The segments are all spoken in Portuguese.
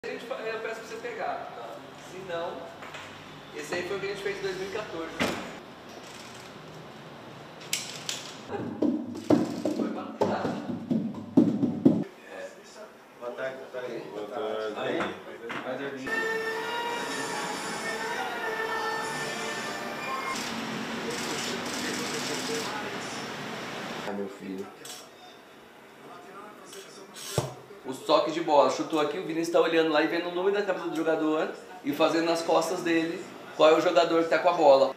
Eu peço pra você pegar, tá? Se não, esse aí foi o que a gente fez em 2014. Foi batata. Boa tarde, doutor. Boa tarde. Aí, vai dormir. Meu filho. Os toques de bola, chutou aqui, o Vinícius está olhando lá e vendo o nome da camisa do jogador e fazendo nas costas dele qual é o jogador que está com a bola.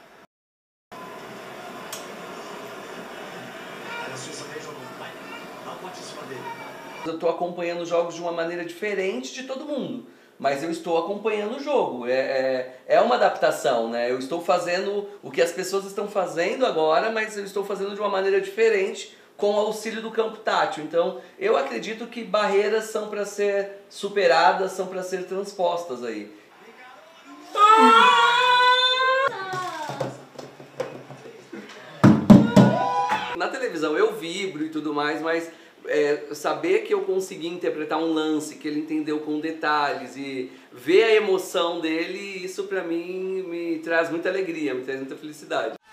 Eu estou acompanhando jogos de uma maneira diferente de todo mundo, mas eu estou acompanhando o jogo. É uma adaptação, né? Eu estou fazendo o que as pessoas estão fazendo agora, mas eu estou fazendo de uma maneira diferente com o auxílio do campo tátil. Então, eu acredito que barreiras são para ser superadas, são para ser transpostas aí. Na televisão eu vibro e tudo mais, mas saber que eu consegui interpretar um lance, que ele entendeu com detalhes e ver a emoção dele, isso pra mim me traz muita alegria, me traz muita felicidade.